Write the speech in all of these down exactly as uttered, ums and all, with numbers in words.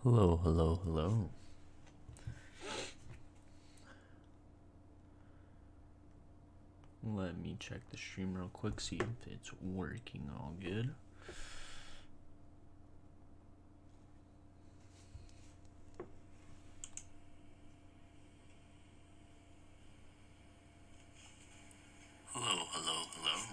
Hello, hello, hello. Let me check the stream real quick, see if it's working all good. Hello, hello, hello.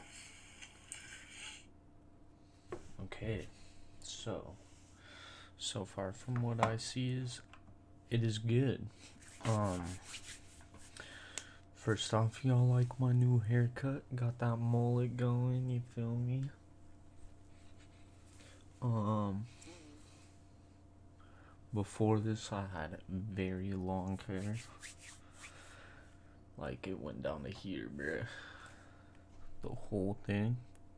Okay, so, so far from what I see is, it is good. Um, first off, y'all like my new haircut? Got that mullet going, you feel me? Um, before this I had very long hair. Like it went down to here, bruh. The whole thing.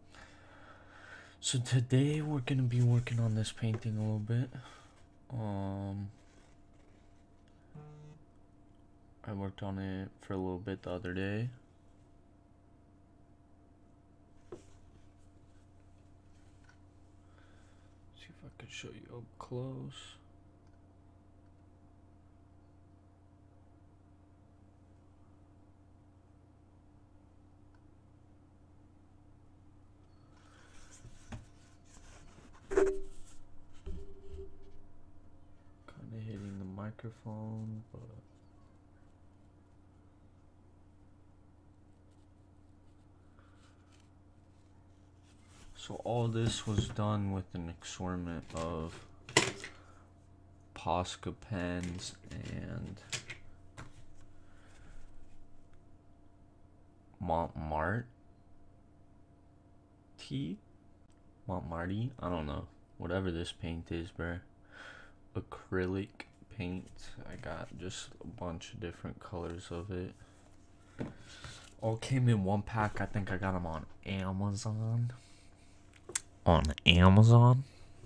So today we're gonna be working on this painting a little bit. Um, I worked on it for a little bit the other day. See if I can show you up close. Kind of hitting the microphone, but so all this was done with an assortment of Posca pens and Montmartre tea? Montmartre? I don't know. Whatever this paint is, bruh. Acrylic paint. I got just a bunch of different colors of it. All came in one pack. I think I got them on Amazon. On Amazon.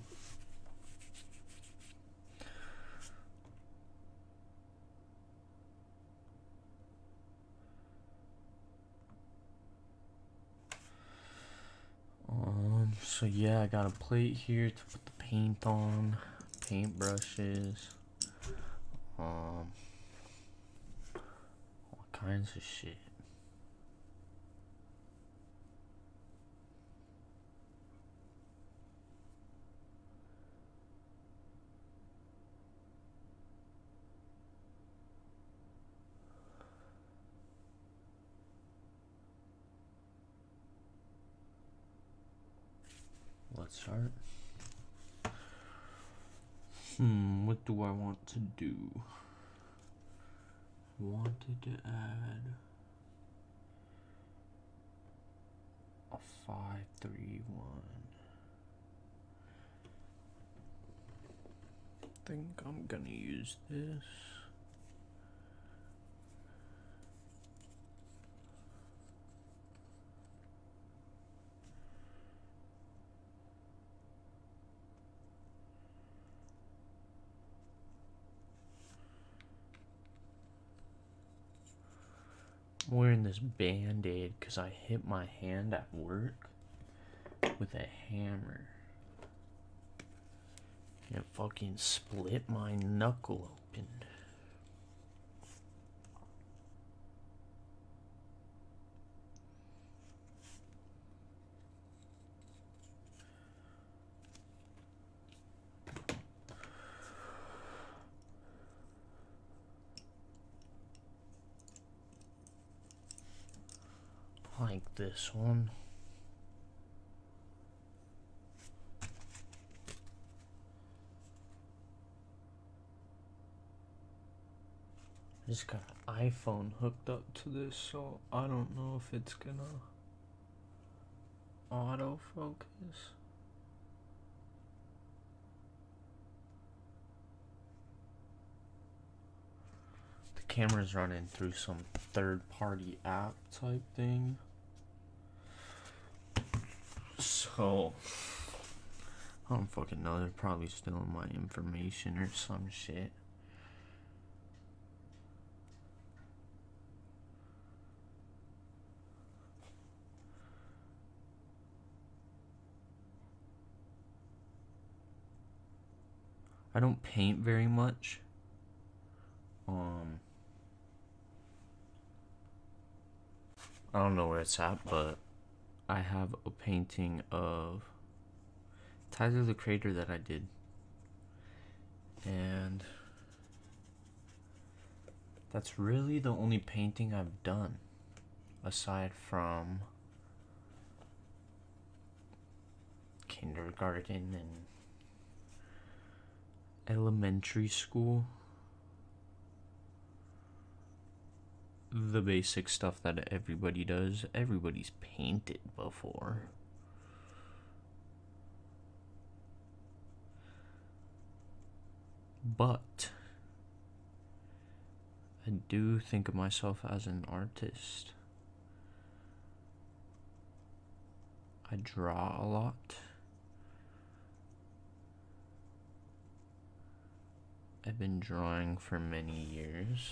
Um, so yeah, I got a plate here to put the paint on, paint brushes, um, all kinds of shit. Let's start. Hmm, what do I want to do? Wanted to add a five, three, one. I think I'm gonna use this. I'm wearing this band-aid because I hit my hand at work with a hammer. It fucking split my knuckle open. Like this one. I just got an iPhone hooked up to this, so I don't know if it's gonna autofocus. The camera's running through some third-party app type thing. So, I don't fucking know, they're probably stealing my information or some shit. I don't paint very much. Um, I don't know where it's at, but I have a painting of Tyler the Creator that I did. And that's really the only painting I've done, aside from kindergarten and elementary school. The basic stuff that everybody does. Everybody's painted before. But I do think of myself as an artist. I draw a lot. I've been drawing for many years.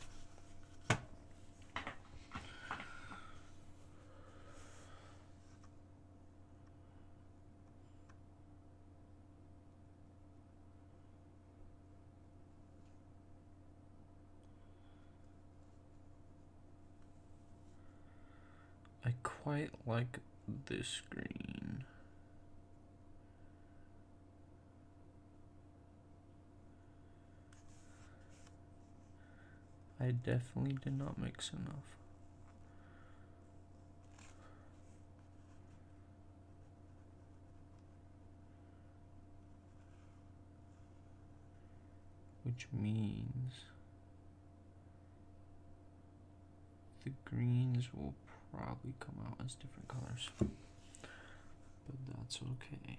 I quite like this green. I definitely did not mix enough. Which means the greens will probably come out as different colors, but that's okay.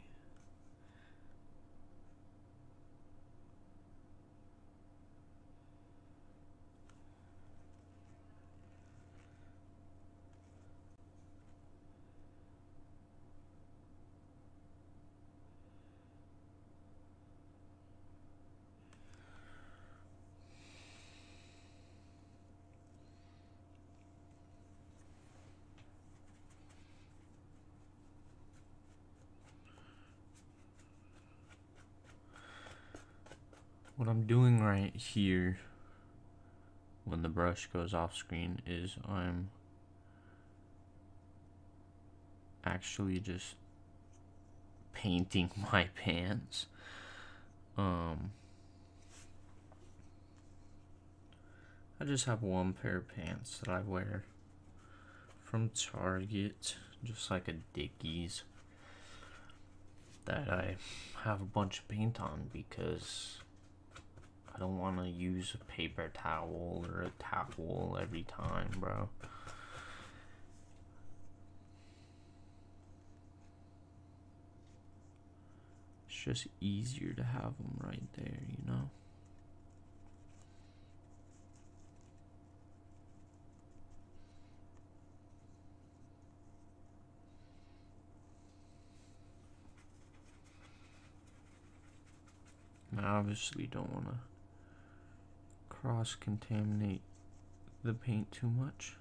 What I'm doing right here when the brush goes off screen is I'm actually just painting my pants. Um, I just have one pair of pants that I wear from Target, just like a Dickies, that I have a bunch of paint on because I don't want to use a paper towel or a towel every time, bro. It's just easier to have them right there, you know? I obviously don't want to cross-contaminate the paint too much.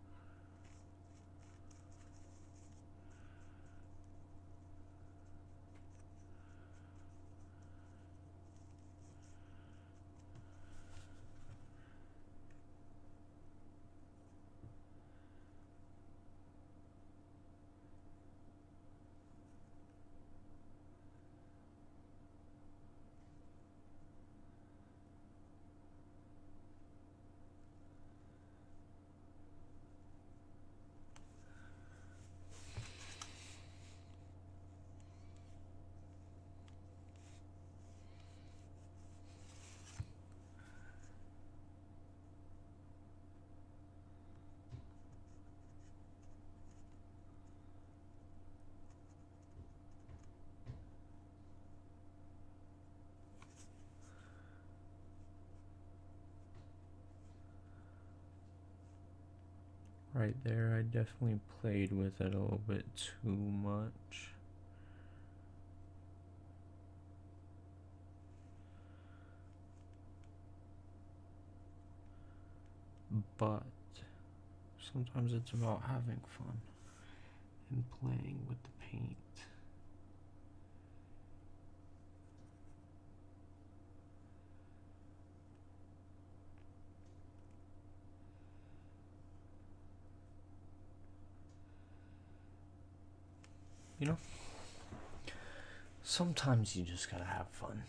Right there, I definitely played with it a little bit too much. But sometimes it's about having fun and playing with the paint. you know, sometimes you just gotta have fun.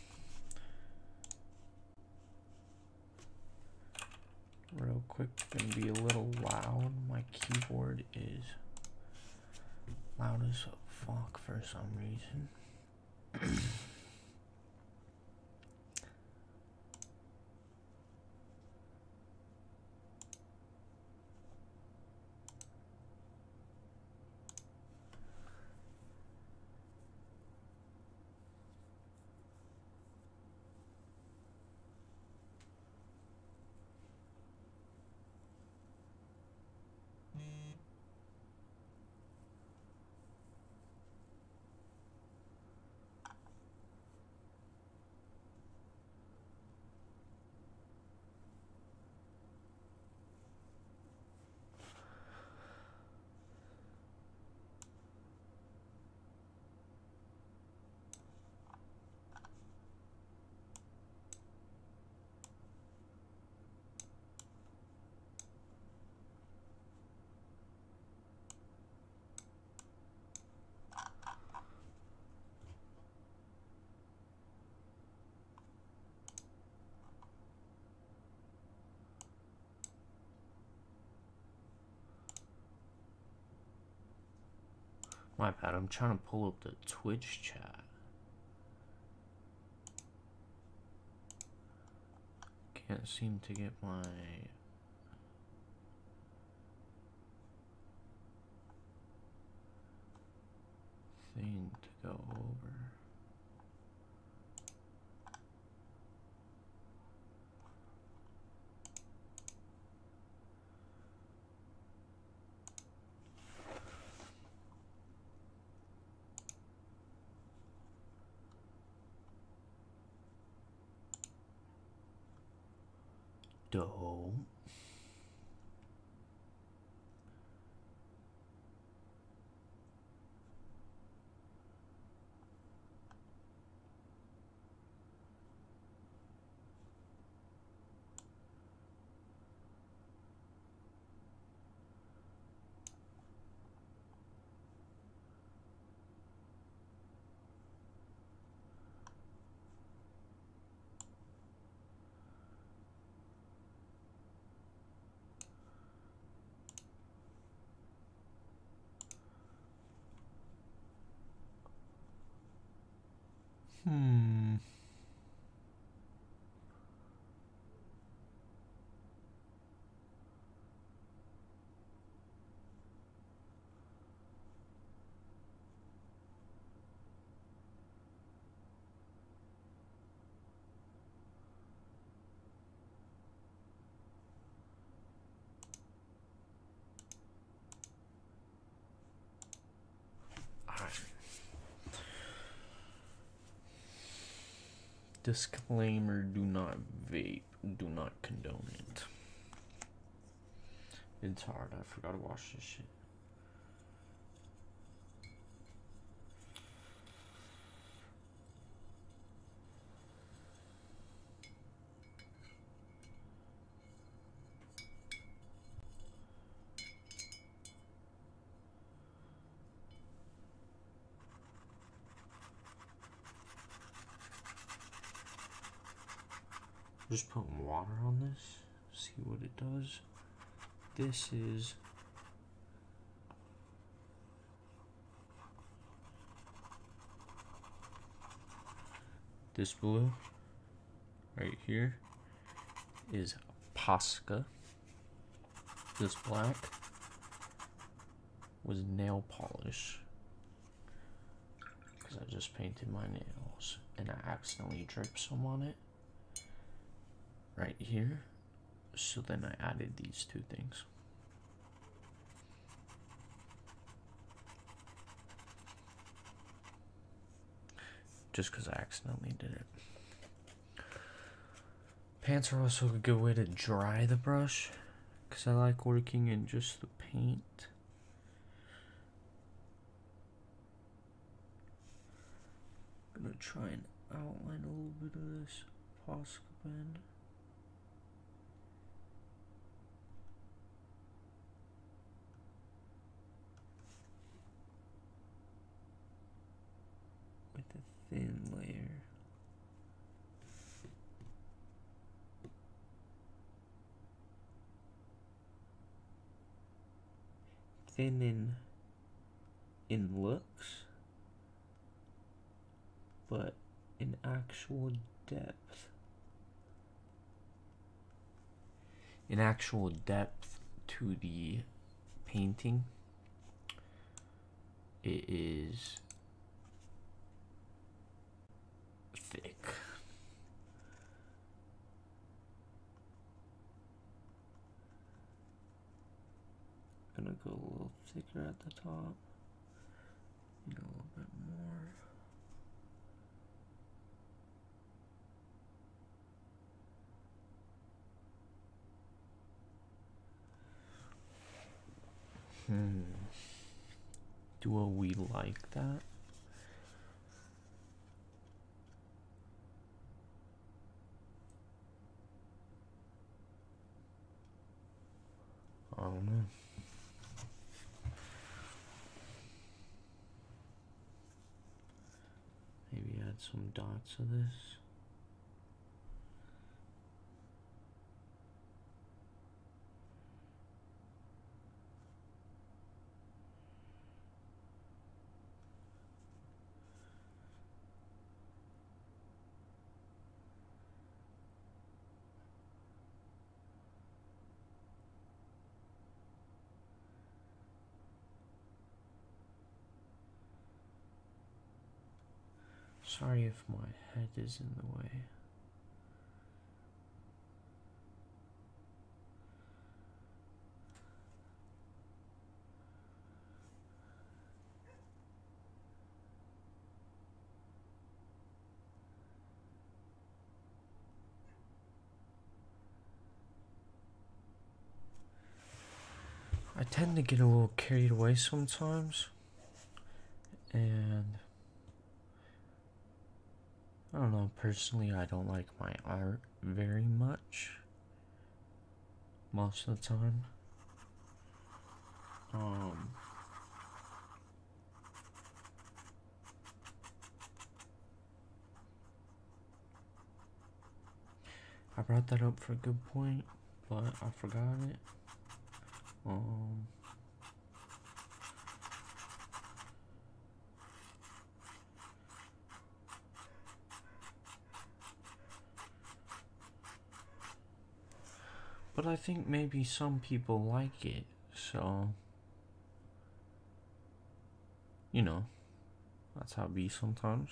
Real quick, gonna be a little loud. My keyboard is loud as fuck for some reason. My bad, I'm trying to pull up the Twitch chat. Can't seem to get my thing to go over. Dope. Hmm. Disclaimer, do not vape, do not condone it. It's hard, I forgot to wash this shit. Just putting water on this, see what it does. This is this blue right here is Posca. This black was nail polish because I just painted my nails and I accidentally dripped some on it right here, so then I added these two things. Just because I accidentally did it. Pants are also a good way to dry the brush because I like working in just the paint. I'm gonna try and outline a little bit of this Posca pen. thin layer. Thin in, in looks, but in actual depth. In actual depth to the painting, it is thick. Gonna go a little thicker at the top, and a little bit more. Hmm. Do we like that? I don't know. Maybe add some dots of this. Sorry if my head is in the way. I tend to get a little carried away sometimes, and I don't know, personally I don't like my art very much most of the time. Um, I brought that up for a good point, but I forgot it. Um, but I think maybe some people like it, so, you know, that's how it be sometimes.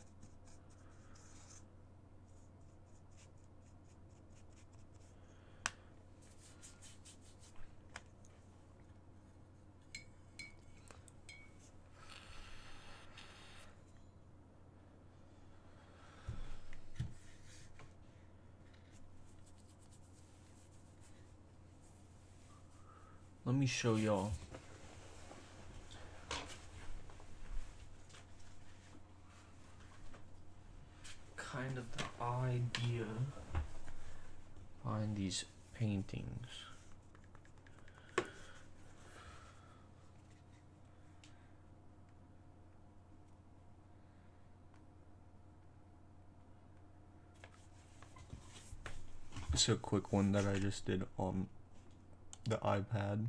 Let me show y'all. Kind of the idea behind these paintings. It's a quick one that I just did on the iPad.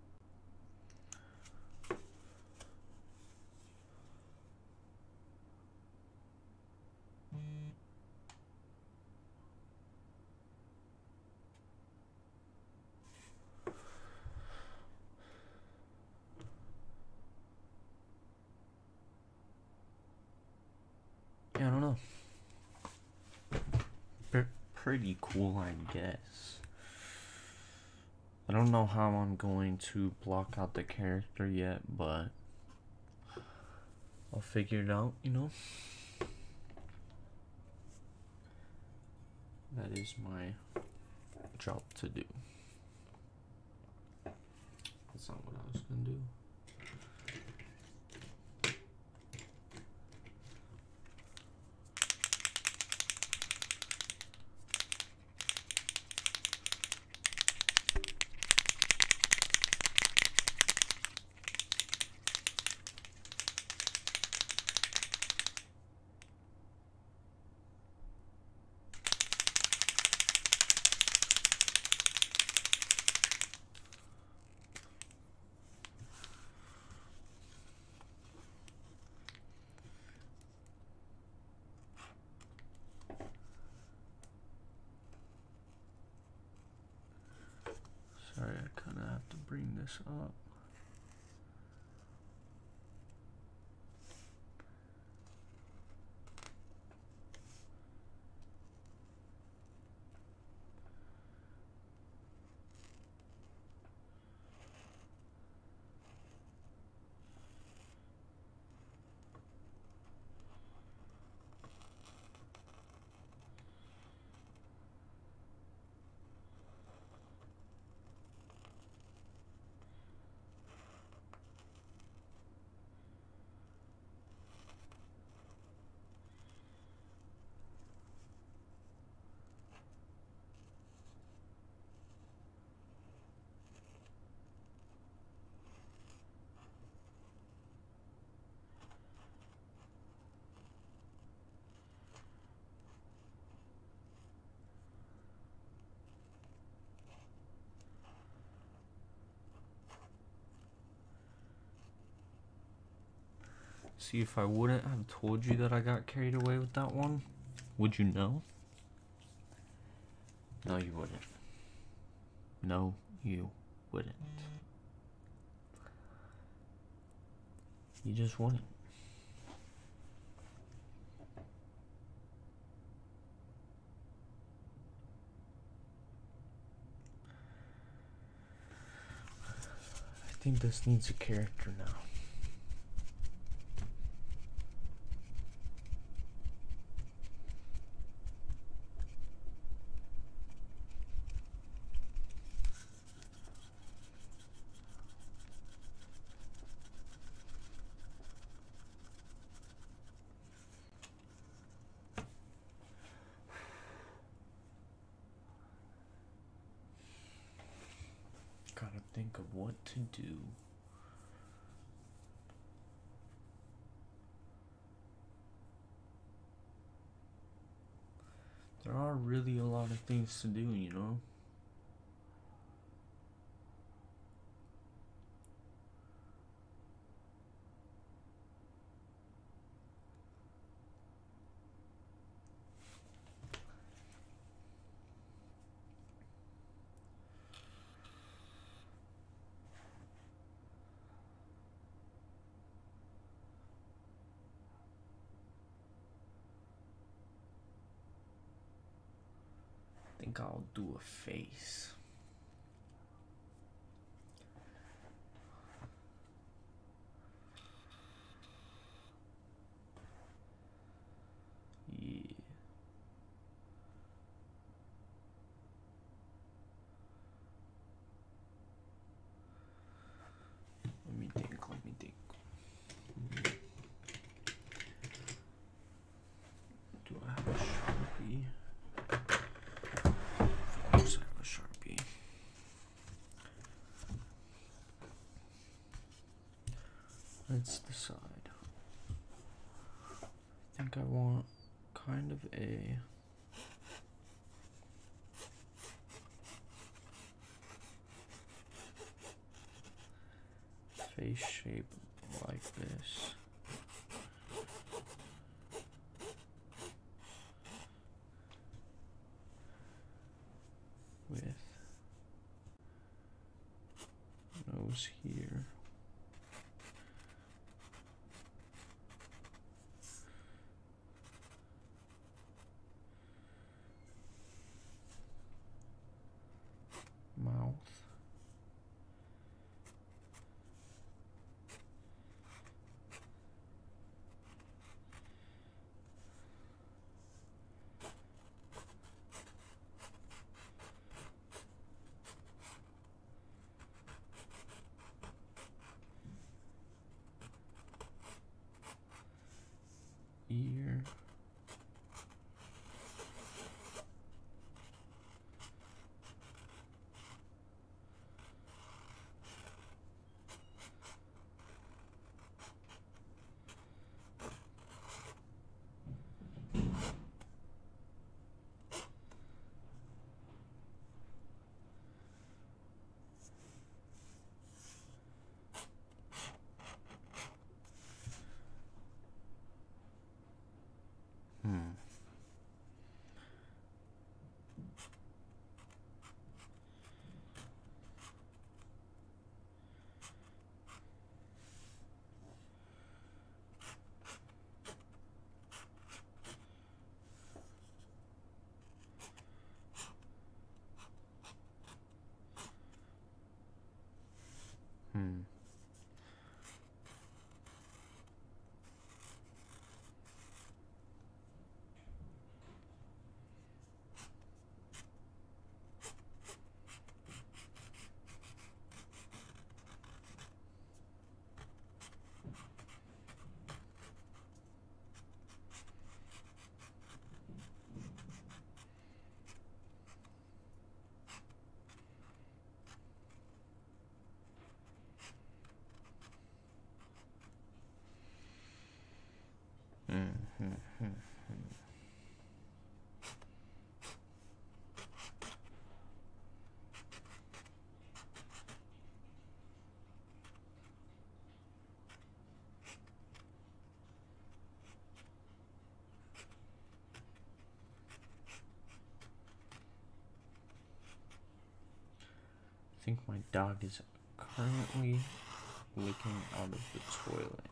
Yeah, I don't know. P- pretty cool, I guess. I don't know how I'm going to block out the character yet, but I'll figure it out, you know? That is my job to do. That's not what I was gonna do. this up. See, if I wouldn't have told you that I got carried away with that one, would you know? No, you wouldn't. No, you wouldn't. You just wouldn't. I think this needs a character now. Gotta think of what to do. There are really a lot of things to do, you know? I think I'll do a face. Yeah. Let me think, let me think. Do I have a Sharpie? Of course I have a Sharpie. Let's decide. I think I want kind of a face shape like this. With nose here. Mouth. Hmm. Hmm. Hmm. Hmm. I think my dog is currently licking out of the toilet.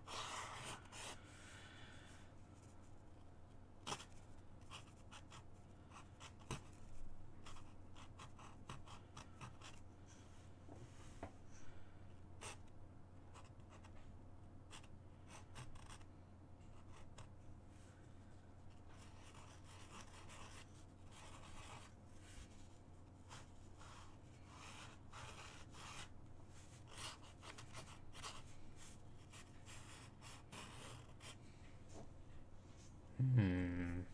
Hmm.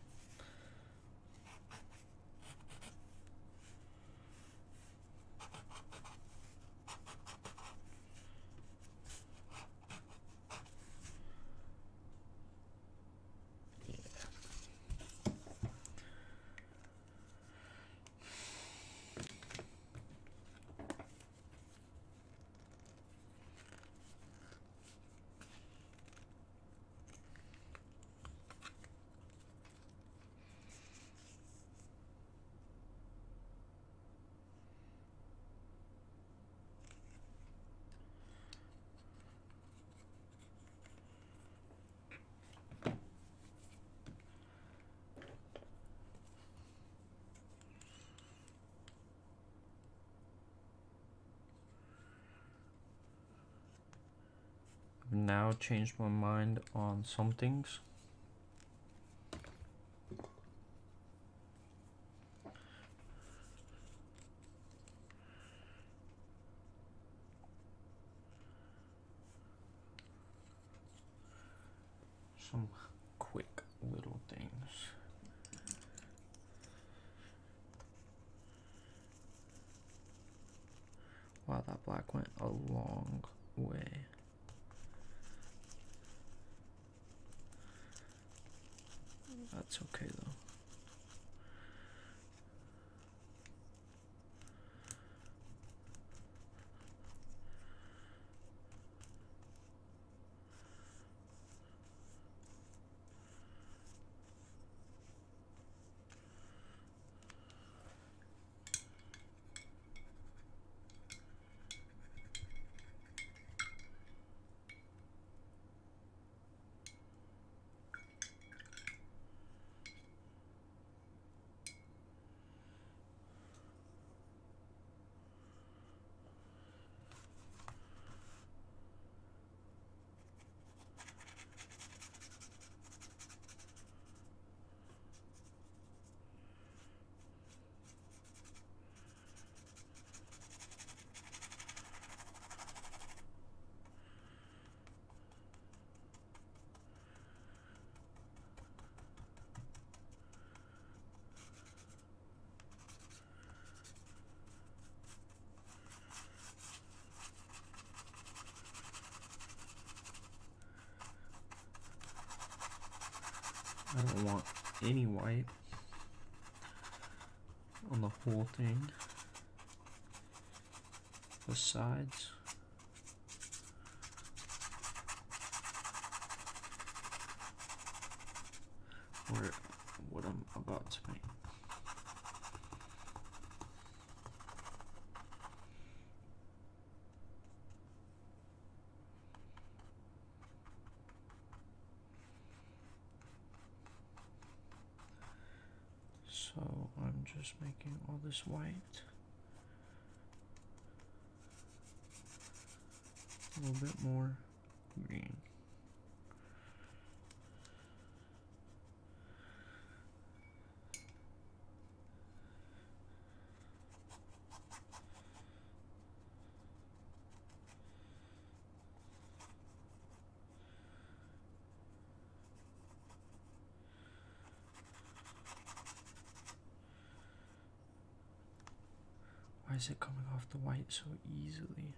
Now changed my mind on some things. Some quick little things. Wow, that black went a long way. That's okay though. I don't want any white on the whole thing. The sides. Or what I'm about to make. So I'm just making all this white. A little bit more green. Why is it coming off the white so easily?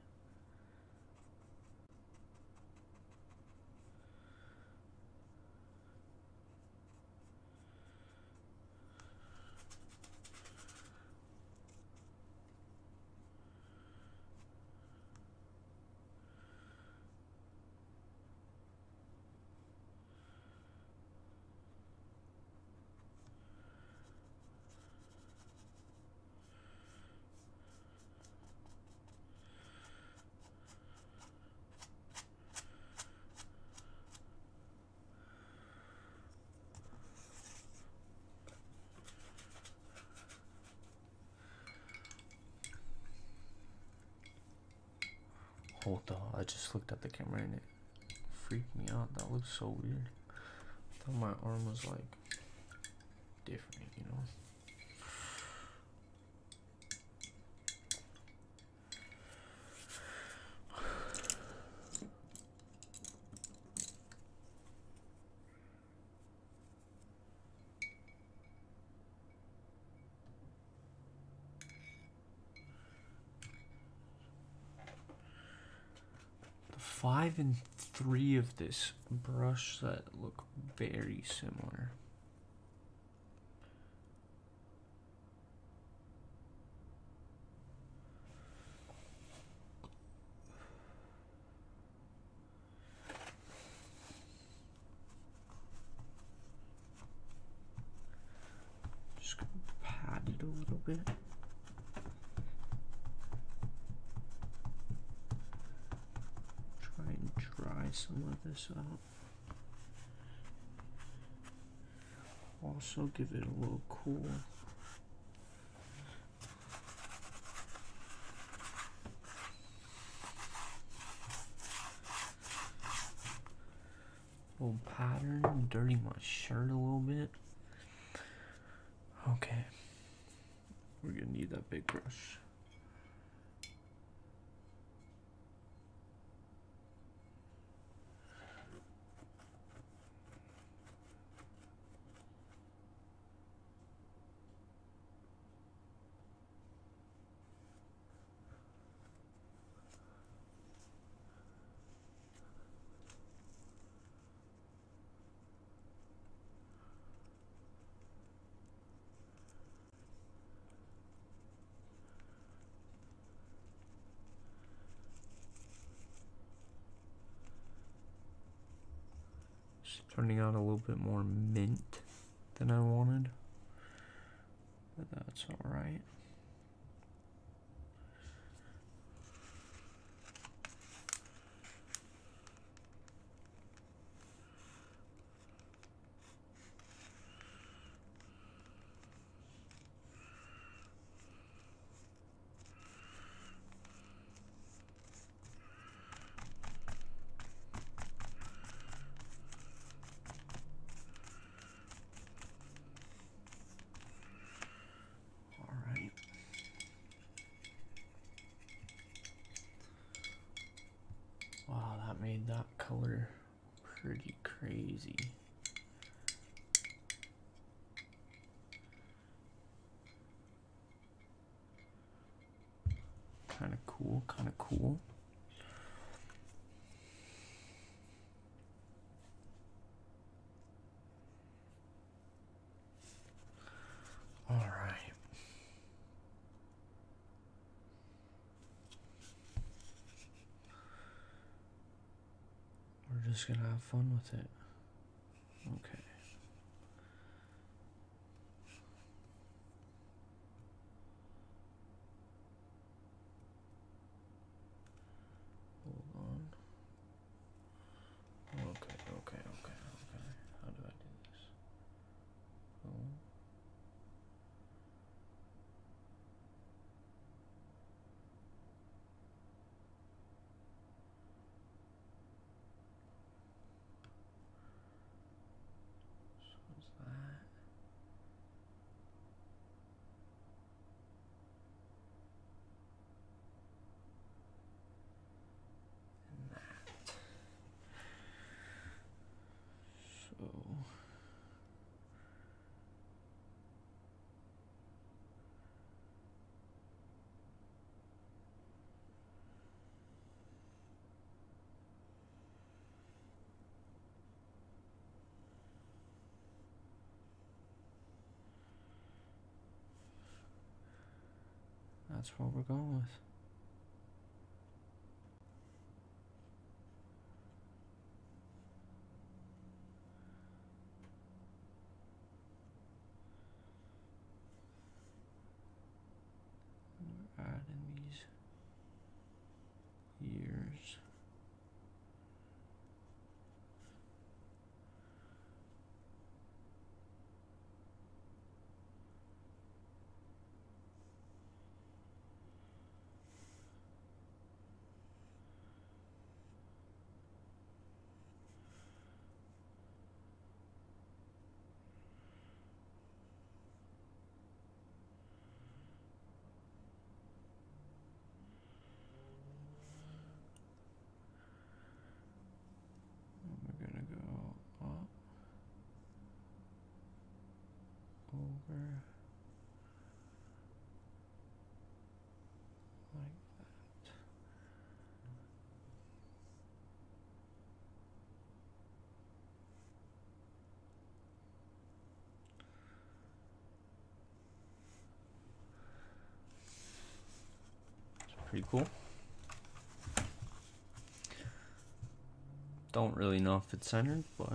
Hold on, I just looked at the camera and it freaked me out. That looks so weird. I thought my arm was like different, you know? Five and three of this brush set look very similar. Just gonna pat it a little bit. Dry some of this out. Also give it a little cool. Little pattern, dirty my shirt a little bit. Okay. We're gonna need that big brush. Turning out a little bit more mint than I wanted, but that's all right. Wow, that made that color pretty crazy. Kind of cool, kind of cool. All right. We're just gonna have fun with it. Okay. Hold on. Okay, okay, okay, okay. How do I do this? Oh. that's what we're going with. We're adding these years. We're gonna go up, over, like that. It's pretty cool. Don't really know if it's centered, but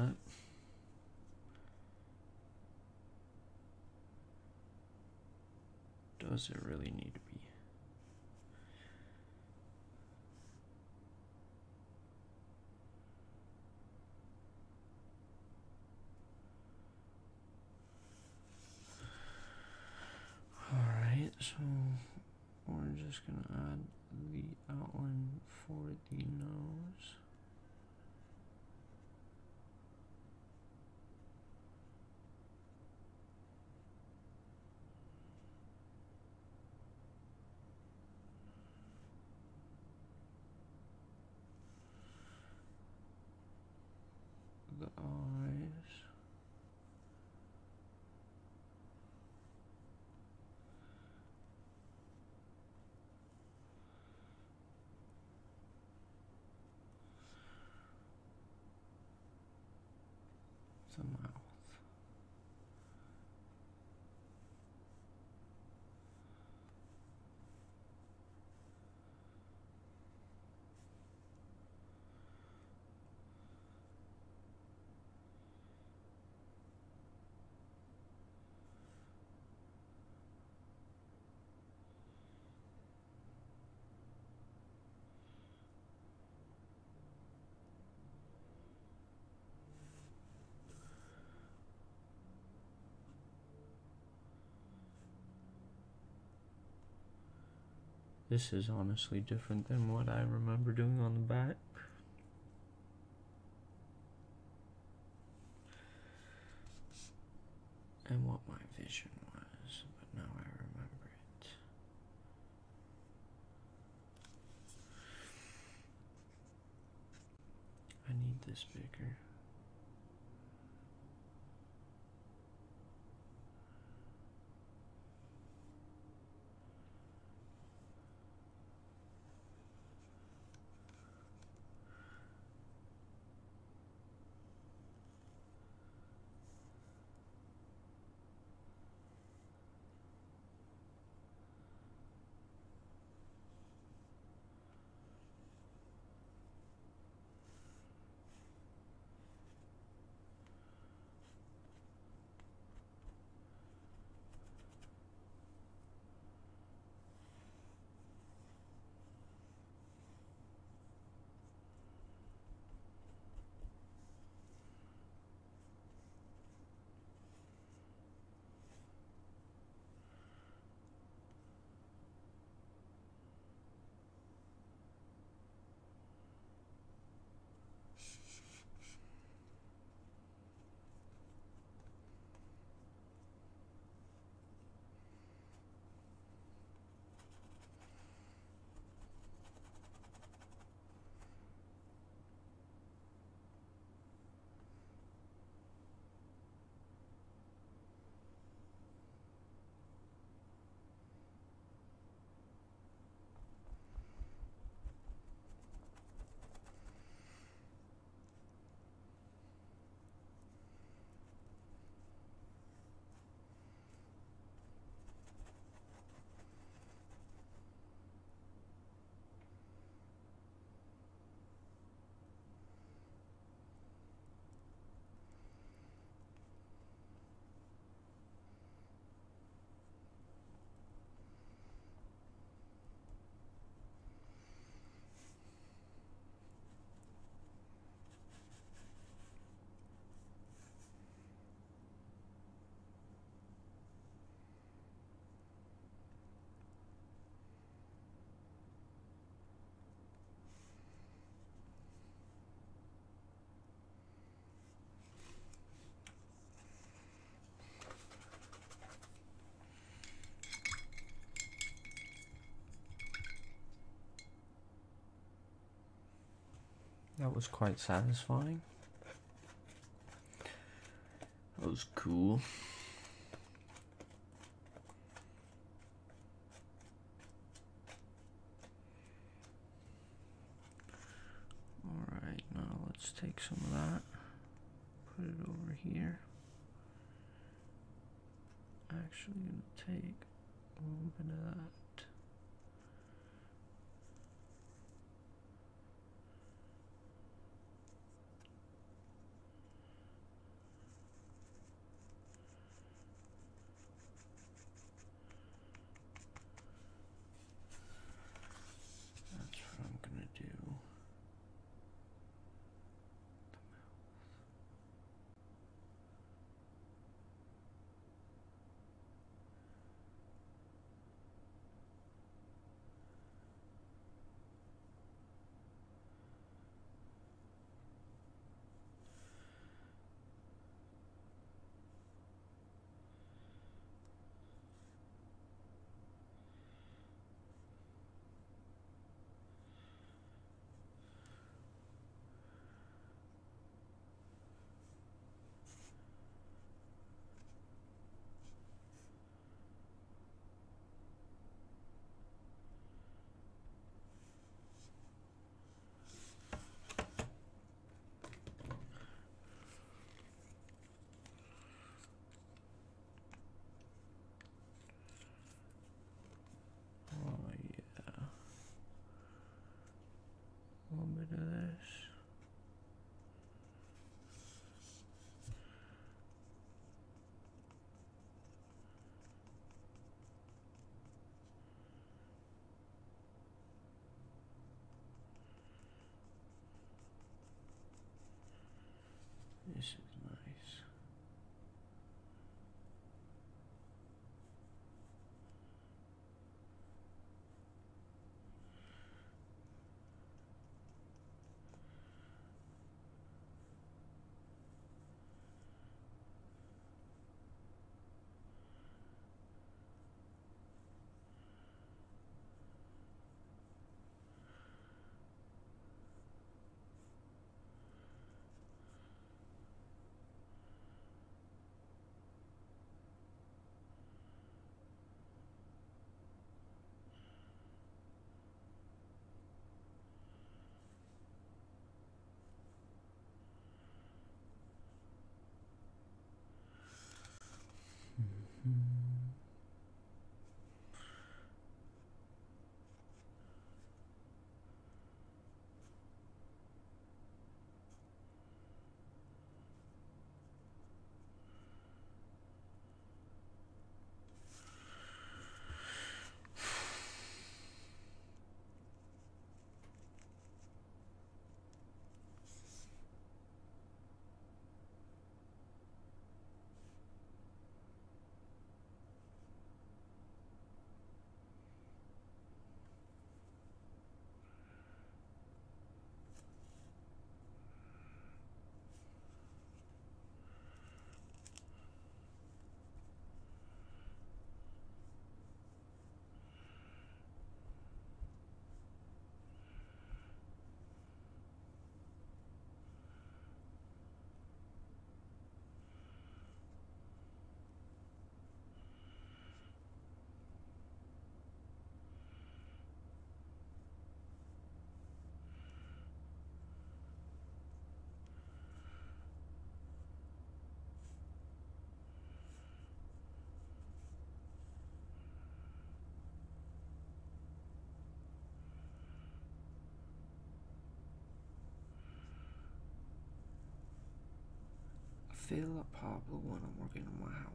does it really need to be? Alright, so we're just gonna add the outline for the nose. The eyes. The mouth. This is honestly different than what I remember doing on the back. And what my vision was, but now I remember it. I need this bigger. That was quite satisfying. That was cool. Alright, now let's take some of that, put it over here. Actually gonna take a little bit of that. That's what I'm gonna do. A little bit of this. This is nice. I feel like Pablo when I'm working on my house.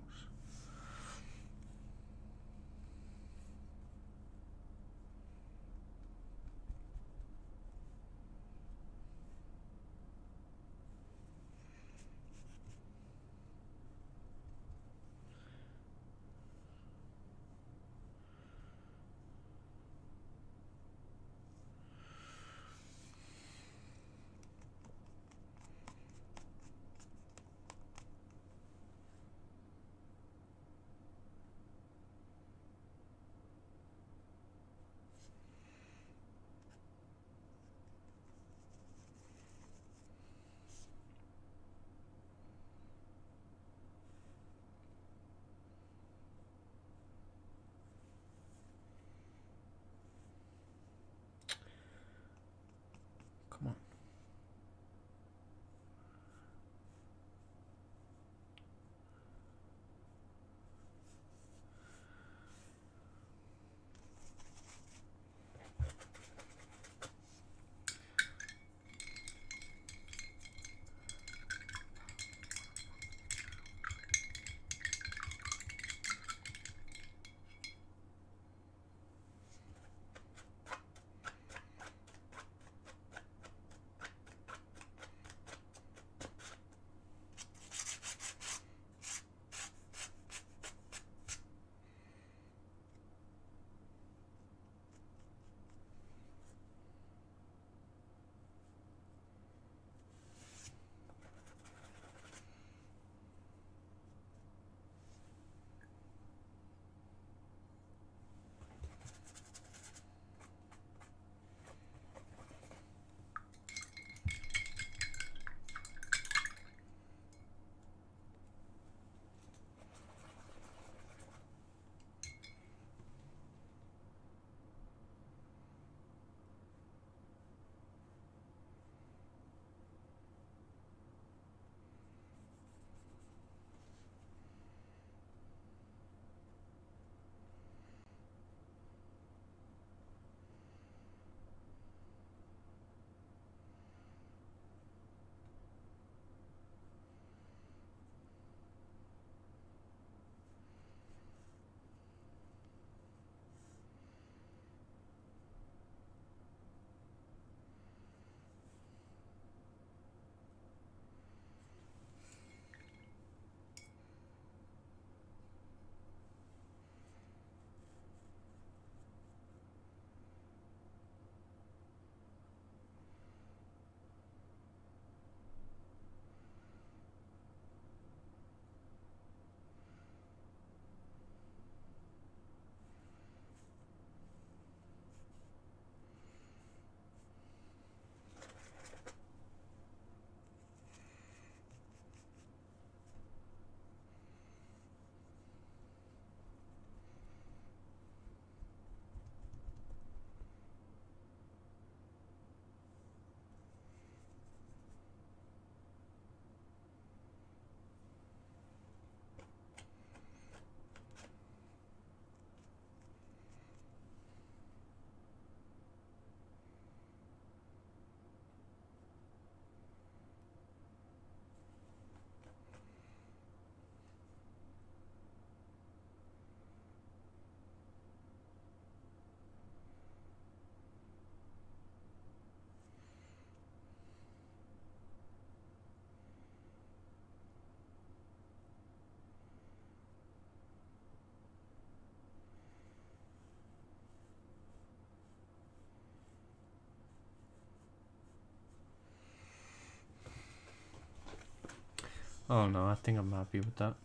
Oh no, I think I'm happy with that.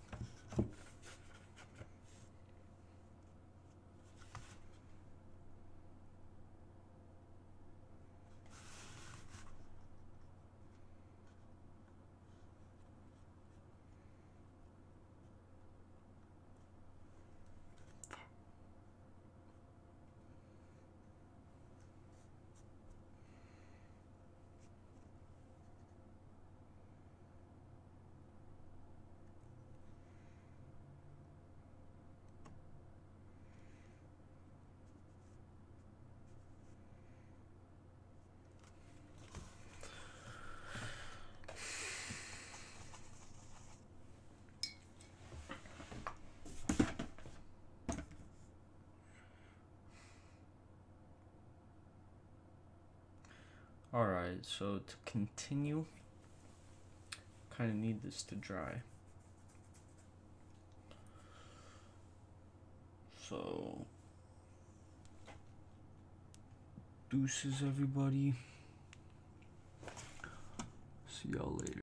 Alright, so to continue, kind of need this to dry. So, deuces everybody. See y'all later.